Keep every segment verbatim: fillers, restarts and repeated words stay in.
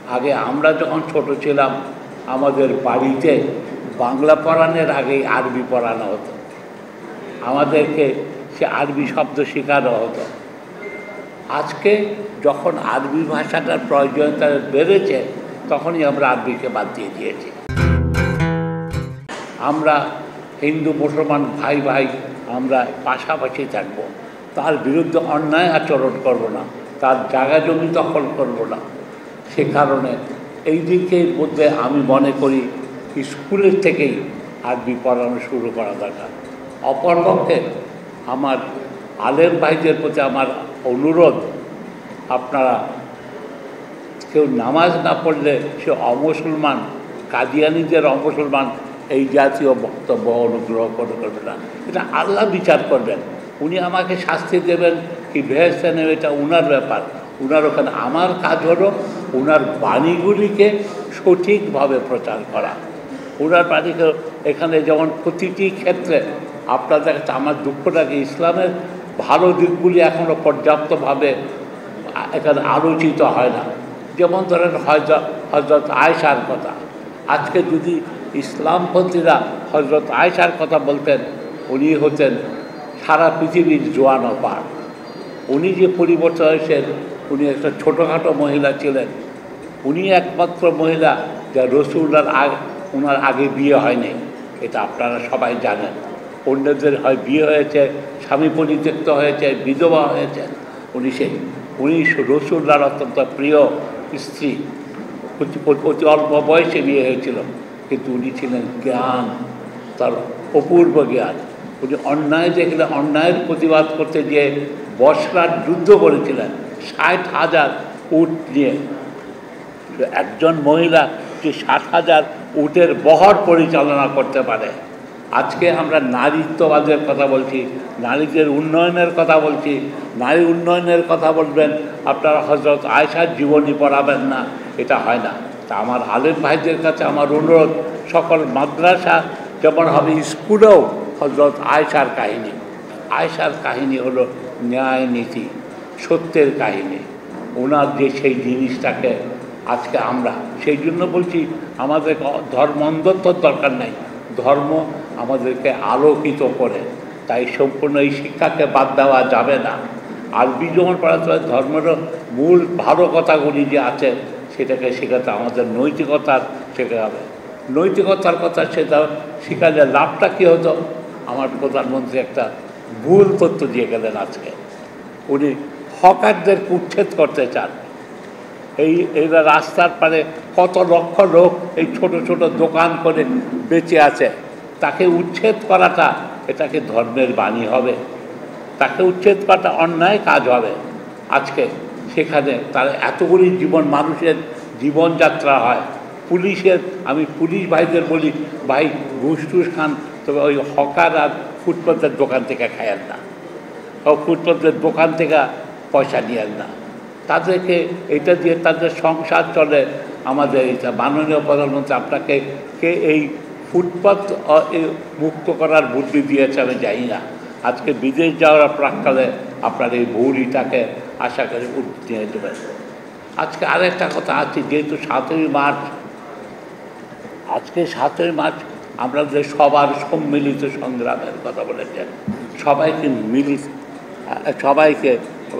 আগে আমরা যখন ছোট ছিলাম আমাদের বাড়িতে বাংলা পড়ানোর আগেই আরবি পড়ানো হতো, আমাদেরকে সে আরবি শব্দ শেখানো হতো। আজকে যখন আরবি ভাষাটার প্রয়োজনীয়তা বেড়েছে তখনই আমরা আরবিকে বাদ দিয়ে দিয়েছি। আমরা হিন্দু মুসলমান ভাই ভাই আমরা পাশাপাশি থাকব, তার বিরুদ্ধে অন্যায় আচরণ করব না, তার জায়গা জমি দখল করব না। সে কারণে এই দিকের মধ্যে আমি মনে করি স্কুলের থেকেই আরবি পড়ানো শুরু করা দরকার। অপরপক্ষে আমার আলেম ভাইদের প্রতি আমার অনুরোধ, আপনারা কেউ নামাজ না পড়লে সে অমুসলমান, কাদিয়ানীদের অমুসলমান এই জাতীয় বক্তব্য অনুগ্রহ করে করবে না। এটা আল্লাহ বিচার করবেন, উনি আমাকে শাস্তি দেবেন কি ভেস্তে নেবে এটা উনার ব্যাপার। উনার ওখানে আমার কাজ হলো উনার বাণীগুলিকে সঠিকভাবে প্রচার করা। উনার বাণীকে এখানে যেমন প্রতিটি ক্ষেত্রে আপনাদের কাছে আমার দুঃখটাকে ইসলামের ভালো দিকগুলি এখনও পর্যাপ্তভাবে এখানে আলোচিত হয় না। যেমন ধরেন হজরত হজরত আয়েশার কথা, আজকে যদি ইসলামপন্থীরা হজরত আয়েশার কথা বলতেন, উনি হতেন সারা পৃথিবীর জোয়ানো পার। উনি যে পরিবর্তন হয়েছেন, উনি একটা ছোটোখাটো মহিলা ছিলেন, উনি একমাত্র মহিলা যা রসুল্লার আগে ওনার আগে বিয়ে হয়নি, এটা আপনারা সবাই জানেন। অন্যদের হয় বিয়ে হয়েছে, স্বামী পরিত্যক্ত হয়েছে, বিধবা হয়েছে, উনি সেই উনি রসুল্লার অত্যন্ত প্রিয় স্ত্রী, অতি অল্প বয়সে বিয়ে হয়েছিল, কিন্তু উনি ছিলেন জ্ঞান, তার অপূর্ব জ্ঞান। উনি অন্যায় দেখলে অন্যায়ের প্রতিবাদ করতে গিয়ে বসরার যুদ্ধ করেছিলেন ষাট হাজার উট নিয়ে। একজন মহিলা যে ষাট হাজার উটের বহর পরিচালনা করতে পারে। আজকে আমরা নারীত্ববাদের কথা বলছি, নারীদের উন্নয়নের কথা বলছি, নারী উন্নয়নের কথা বলবেন, আপনারা হজরত আয়েশার জীবনী পড়াবেন না, এটা হয় না। তা আমার আলেম ভাইদের কাছে আমার অনুরোধ, সকল মাদ্রাসা যেমন হবে স্কুলেও হজরত আয়েশার কাহিনী। আয়েশার কাহিনী হলো ন্যায় নীতি, সত্যের কাহিনী। ওনার যে সেই জিনিসটাকে আজকে আমরা সেই জন্য বলছি আমাদের ধর্মান্ধত্বর দরকার নাই, ধর্ম আমাদেরকে আলোকিত করে। তাই সম্পূর্ণ এই শিক্ষাকে বাদ দেওয়া যাবে না। আরবি যখন পড়াতে হয় ধর্মের মূল ভালো কথাগুলি যে আছে সেটাকে শেখাতে আমাদের নৈতিকতার শেখা হবে। নৈতিকতার কথা সেটা শেখালে লাভটা কী হতো? আমার প্রধানমন্ত্রী একটা ভুল তথ্য দিয়ে গেলেন আজকে। উনি হকারদেরকে উচ্ছেদ করতে চান। এই এরা রাস্তার পারে কত লক্ষ লোক এই ছোট ছোট দোকান করে বেঁচে আছে, তাকে উচ্ছেদ করাটা এটাকে ধর্মের বাণী হবে? তাকে উচ্ছেদ করাটা অন্যায় কাজ হবে। আজকে সেখানে তার এতগুলি জীবন, মানুষের জীবনযাত্রা হয়। পুলিশের, আমি পুলিশ ভাইদের বলি, ভাই ঘুষ টুস খান, তবে ওই হকার আর ফুটপাতের দোকান থেকে খায়েন না, ও ফুটপাতের দোকান থেকে পয়সা নিয়েন না। তাদেরকে এটা দিয়ে তাদের সংসার চলে। আমাদের এটা মাননীয় প্রধানমন্ত্রী আপনাকে কে এই ফুটপাত মুক্ত করার বুদ্ধি দিয়েছে আমি জানি না। আজকে বিদেশ যাওয়ার প্রাককালে আপনার এই ভৌরিটাকে আশা করে উঠতে নিয়ে দেবেন। আজকে আরেকটা কথা আছে, যেহেতু সাতই মার্চ, আজকে সাতই মার্চ আপনাদের সবার সম্মিলিত সংগ্রামের কথা বলেছেন, সবাইকে মিলিত সবাইকে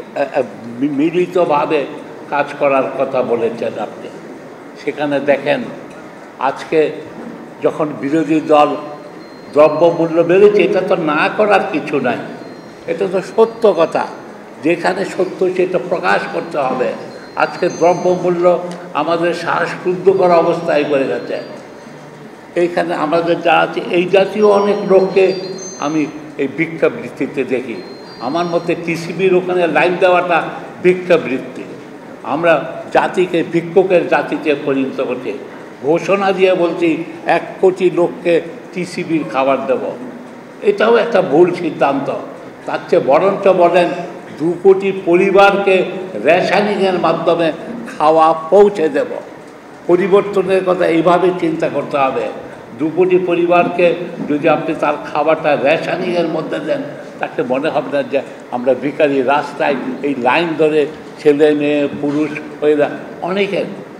মিলিতভাবে কাজ করার কথা বলেছেন আপনি। সেখানে দেখেন আজকে যখন বিরোধী দল দ্রব্যমূল্য বেড়েছে, এটা তো না করার কিছু নাই, এটা তো সত্য কথা। যেখানে সত্য সেটা প্রকাশ করতে হবে। আজকে দ্রব্যমূল্য আমাদের শ্বাসরুদ্ধ করা অবস্থায় করে গেছে। এইখানে আমাদের যা আছে এই জাতীয় অনেক লোককে আমি এই ভিক্ষাবৃত্তিতে দেখি। আমার মতে টিসিবির ওখানে লাইন দেওয়াটা ভিক্ষাবৃত্তি। আমরা জাতিকে ভিক্ষুকের জাতিতে পরিণত করছি। ঘোষণা দিয়ে বলছি এক কোটি লোককে টিসিবির খাবার দেব, এটাও একটা ভুল সিদ্ধান্ত। তার চেয়ে বরঞ্চ বলেন দু কোটি পরিবারকে রেশনিংয়ের মাধ্যমে খাওয়া পৌঁছে দেব। পরিবর্তনের কথা এইভাবে চিন্তা করতে হবে। দু কোটি পরিবারকে যদি আপনি তার খাবারটা রেশনিংয়ের মধ্যে দেন, তাকে মনে হবে না যে আমরা ভিখারি, রাস্তায় এই লাইন ধরে ছেলে মেয়ে পুরুষ হয়ে অনেকের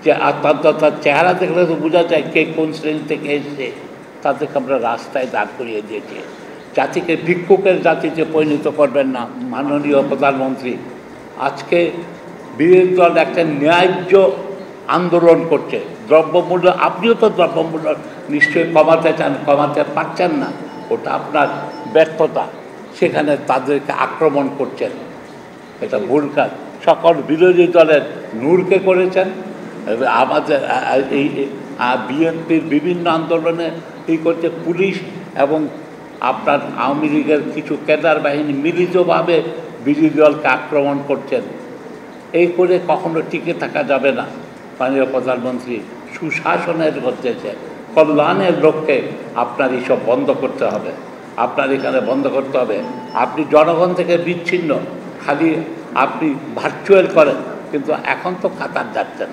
যে তার চেহারা দেখলে তো বোঝা যায় কে কোন শ্রেণী থেকে এসছে, তাদেরকে আমরা রাস্তায় দাঁড় করিয়ে দিয়েছি। জাতিকে ভিক্ষুকের জাতিতে পরিণত করবেন না মাননীয় প্রধানমন্ত্রী। আজকে বিরোধী দল একটা ন্যায্য আন্দোলন করছে, দ্রব্যমূল্য, আপনিও তো দ্রব্যমূল্য নিশ্চয়ই কমাতে চান, কমাতে পারছেন না, ওটা আপনার ব্যর্থতা। সেখানে তাদেরকে আক্রমণ করছেন, এটা ভুল কাজ। সকল বিরোধী দলের নূরকে করেছেন, আমাদের এই বিএনপির বিভিন্ন আন্দোলনে এই করছে পুলিশ এবং আপনার আওয়ামী লীগের কিছু ক্যাডার বাহিনী মিলিতভাবে বিরোধী দলকে আক্রমণ করছেন। এই করে কখনো টিকে থাকা যাবে না। মাননীয় প্রধানমন্ত্রী সুশাসনের করতেছে, কল্যাণের লক্ষ্যে আপনার এইসব বন্ধ করতে হবে, আপনার এখানে বন্ধ করতে হবে। আপনি জনগণ থেকে বিচ্ছিন্ন, খালি আপনি ভার্চুয়াল করেন, কিন্তু এখন তো কাতার যাচ্ছেন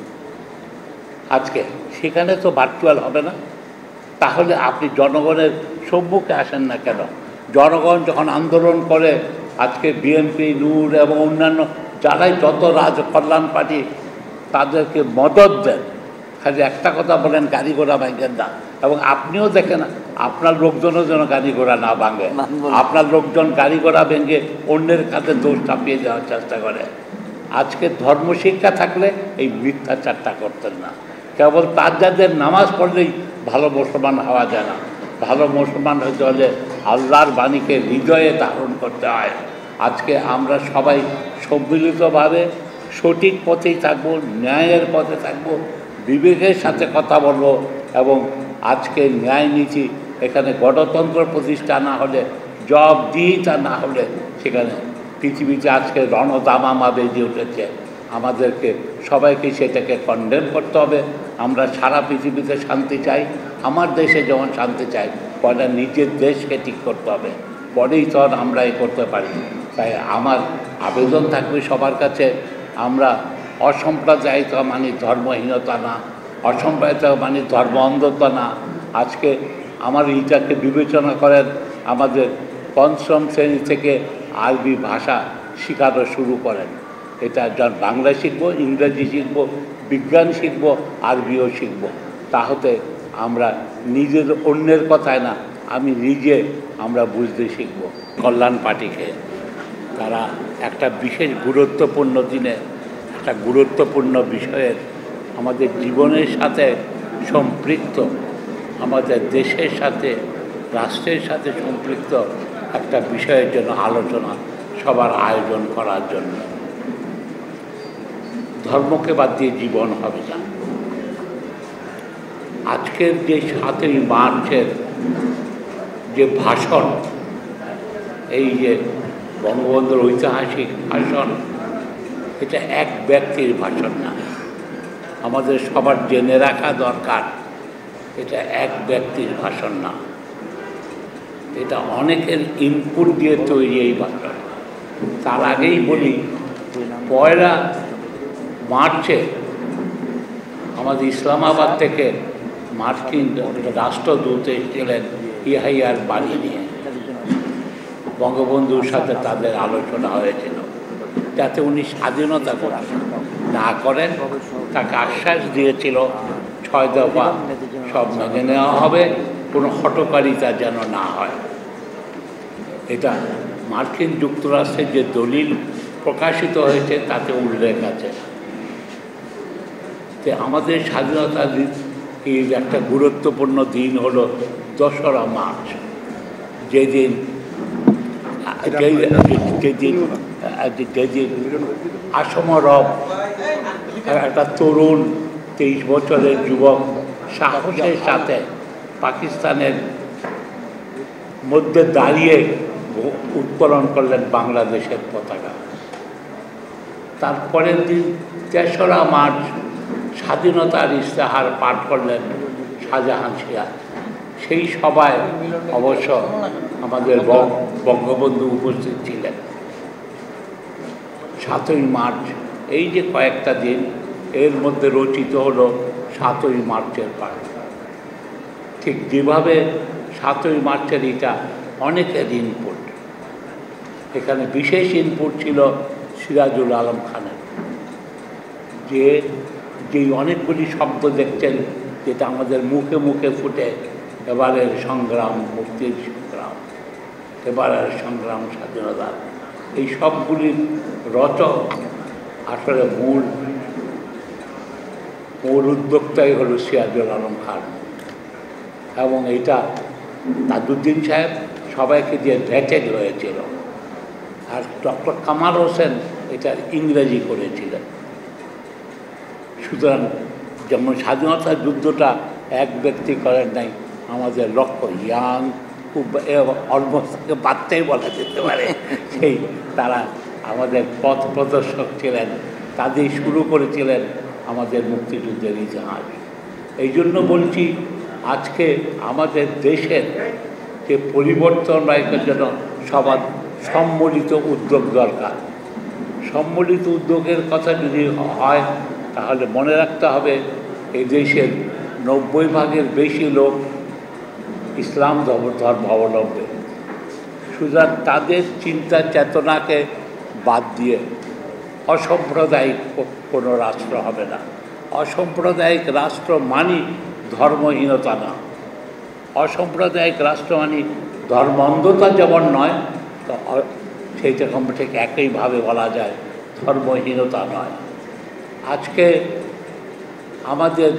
আজকে, সেখানে তো ভার্চুয়াল হবে না। তাহলে আপনি জনগণের সম্মুখে আসেন না কেন? জনগণ যখন আন্দোলন করে, আজকে বিএনপি, নূর এবং অন্যান্য যারাই যত রাজ কল্যাণ পার্টি তাদেরকে মদত দেন, খালি একটা কথা বলেন গাড়ি ঘোড়া ভাঙেন না। এবং আপনিও দেখেন আপনার লোকজনও যেন গাড়ি ঘোড়া না ভাঙে, আপনার লোকজন গাড়ি ঘোড়া ভেঙে অন্যের কাছে দোষ চাপিয়ে দেওয়ার চেষ্টা করে। আজকে ধর্মশিক্ষা থাকলে এই মিথ্যাচারটা করতেন না। কেবল তার যাদের নামাজ পড়লেই ভালো মুসলমান হওয়া যায় না। ভালো মুসলমান হতে হলে আল্লাহর বাণীকে হৃদয়ে ধারণ করতে হয়। আজকে আমরা সবাই সম্মিলিতভাবে সঠিক পথেই থাকবো, ন্যায়ের পথে থাকবো, বিবেকের সাথে কথা বলবো। এবং আজকে ন্যায় নীতি, এখানে গণতন্ত্র প্রতিষ্ঠা না হলে, জবাবদিহিতা না হলে, সেখানে পৃথিবীতে আজকে রণদামামা বেজে উঠেছে। আমাদেরকে সবাইকে সেটাকে কন্ডেম করতে হবে। আমরা সারা পৃথিবীতে শান্তি চাই, আমার দেশে যেমন শান্তি চাই, পরে নিজের দেশকে ঠিক করতে হবে, পরেই তো আমরা এ করতে পারি। তাই আমার আবেদন থাকবে সবার কাছে, আমরা অসাম্প্রদায়িক মানে ধর্মহীনতা না, অসাম্প্রদায়িক মানে ধর্ম অন্ধতা না। আজকে আমার এইটাকে বিবেচনা করেন, আমাদের পঞ্চম শ্রেণী থেকে আরবি ভাষা শেখানো শুরু করেন। এটা যখন বাংলা শিখব, ইংরেজি শিখব, বিজ্ঞান শিখব, আরবিও শিখব। তাহলে আমরা নিজের অন্যের কথায় না, আমি নিজে আমরা বুঝতে শিখব। কল্যাণ পার্টিকে তারা একটা বিশেষ গুরুত্বপূর্ণ দিনে একটা গুরুত্বপূর্ণ বিষয়ের আমাদের জীবনের সাথে সম্পৃক্ত, আমাদের দেশের সাথে, রাষ্ট্রের সাথে সম্পৃক্ত একটা বিষয়ের জন্য আলোচনা সবার আয়োজন করার জন্য। ধর্মকে বাদ দিয়ে জীবন হবে না। আজকের যে সাতই মার্চের যে ভাষণ, এই যে বঙ্গবন্ধুর ঐতিহাসিক ভাষণ, এটা এক ব্যক্তির ভাষণ না। আমাদের সবার জেনে রাখা দরকার, এটা এক ব্যক্তির ভাষণ না, এটা অনেকের ইনপুট দিয়ে তৈরি এই ভাষণ। তার আগেই বলি, পয়লা মার্চে আমাদের ইসলামাবাদ থেকে মার্কিন রাষ্ট্রদূত এসেছিলেন ইয়াহিয়ার বাড়ি নিয়ে। বঙ্গবন্ধুর সাথে তাদের আলোচনা হয়েছিল, যাতে উনি স্বাধীনতা না করেন। তাকে আশ্বাস দিয়েছিল ছয় দফা সব মেনে নেওয়া হবে, কোনো হঠকারিতা যেন না হয়। এটা মার্কিন যুক্তরাষ্ট্রের যে দলিল প্রকাশিত হয়েছে তাতে উল্লেখ আছে। তো আমাদের স্বাধীনতার এই একটা গুরুত্বপূর্ণ দিন হলো দোসরা মার্চ, যেদিন যেদিন যেদিন আসম রব একটা তরুণ তেইশ বছরের যুবক সাহসের সাথে পাকিস্তানের মধ্যে দাঁড়িয়ে উত্তোলন করলেন বাংলাদেশের পতাকা। তারপরের দিন তেসরা মার্চ স্বাধীনতার ইশতেহার পাঠ করলেন শাহজাহান সিরাজ। সেই সভায় অবশ্য আমাদের বঙ্গবন্ধু উপস্থিত ছিলেন। সাতই মার্চ এই যে কয়েকটা দিন, এর মধ্যে রচিত হলো সাতই মার্চের পাঠ। ঠিক যেভাবে সাতই মার্চের এটা অনেকের ইনপুট, এখানে বিশেষ ইনপুট ছিল সিরাজুল আলম খানের, যে যেই অনেকগুলি শব্দ দেখছেন যেটা আমাদের মুখে মুখে ফুটে, এবারের সংগ্রাম মুক্তির সংগ্রাম, এবারের সংগ্রাম স্বাধীনতার, এই সবগুলির রচক আসলে মূল মূল উদ্যোক্তাই হল সিরাজুল আলম খান। এবং এইটা তাজউদ্দিন সাহেব সবাইকে দিয়ে ভেটেড হয়েছিল, আর ডক্টর কামাল হোসেন এটা ইংরেজি করেছিলেন। সুতরাং যেমন স্বাধীনতার যুদ্ধটা এক ব্যক্তি করেন নাই, আমাদের লক্ষ্য ইয়াং খুব অলমোস্ট বাচ্চাই বলা যেতে পারে, সেই তারা আমাদের পথ প্রদর্শক ছিলেন, তাদের শুরু করেছিলেন আমাদের মুক্তিযুদ্ধের ইতিহাস। এই জন্য বলছি আজকে আমাদের দেশের যে পরিবর্তন রাখার জন্য সবার সম্মিলিত উদ্যোগ দরকার। সম্মিলিত উদ্যোগের কথা যদি হয় তাহলে মনে রাখতে হবে এই দেশের নব্বই ভাগের বেশি লোক ইসলাম ধর্ম অবলম্বী। সুতরাং তাদের চিন্তা চেতনাকে বাদ দিয়ে অসাম্প্রদায়িক কোনো রাষ্ট্র হবে না। অসাম্প্রদায়িক রাষ্ট্র মানি ধর্মহীনতা না, অসাম্প্রদায়িক রাষ্ট্র মানি ধর্ম অন্ধতা যেমন নয়, তো সেইরকম ঠিক একইভাবে বলা যায় ধর্মহীনতা নয়। আজকে আমাদের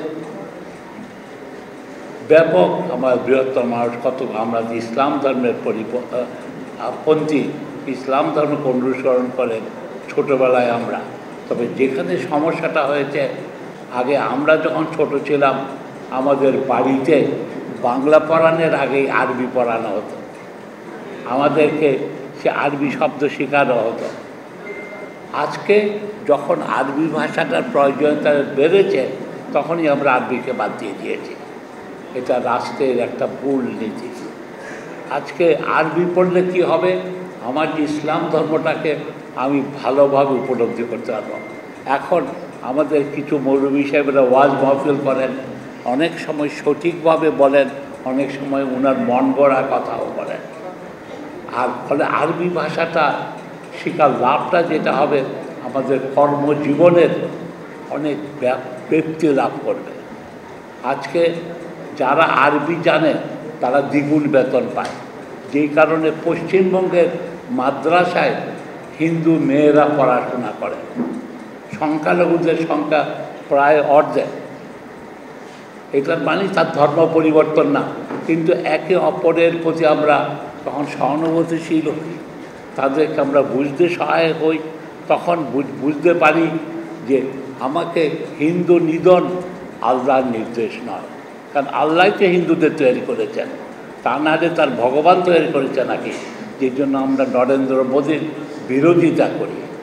ব্যাপক আমার বৃহত্তর মানুষ কত আমরা ইসলাম ধর্মের পরিপন্থী, ইসলাম ধর্মকে অনুসরণ করেন ছোটোবেলায় আমরা। তবে যেখানে সমস্যাটা হয়েছে, আগে আমরা যখন ছোট ছিলাম আমাদের বাড়িতে বাংলা পড়ানোর আগেই আরবি পড়ানো হতো, আমাদেরকে সে আরবি শব্দ শেখানো হতো। আজকে যখন আরবি ভাষাটার প্রয়োজনীয়তা বেড়েছে তখনই আমরা আরবিকে বাদ দিয়ে দিয়েছি। এটা রাষ্ট্রের একটা ভুল নীতি। আজকে আরবি পড়লে কি হবে, আমার ইসলাম ধর্মটাকে আমি ভালোভাবে উপলব্ধি করতে পারব। এখন আমাদের কিছু মৌলভী সাহেবরা ওয়াজ মাহফিল করেন, অনেক সময় সঠিকভাবে বলেন, অনেক সময় ওনার মন গড়া কথাও বলেন। আর ফলে আরবি ভাষাটা শেখার লাভটা যেটা হবে, আমাদের কর্মজীবনের অনেক ব্যক্তি লাভ করবে। আজকে যারা আরবি জানে তারা দ্বিগুণ বেতন পায়, যেই কারণে পশ্চিমবঙ্গের মাদ্রাসায় হিন্দু মেয়েরা পড়াশোনা করে, সংখ্যালঘুদের সংখ্যা প্রায় অর্ধেক। এটার মানে তার ধর্ম পরিবর্তন না, কিন্তু একে অপরের প্রতি আমরা তখন সহানুভূতিশীল হই, তাদেরকে আমরা বুঝতে সহায়ক হই। তখন বুঝতে পারি যে আমাকে হিন্দু নিধন আল্লাহর নির্দেশ নয়, কারণ আল্লাহ তো হিন্দুদের তৈরি করেছেন, তা না হলে তার ভগবান তৈরি করেছে নাকি, যে জন্য আমরা নরেন্দ্র মোদীর বিরোধিতা করি।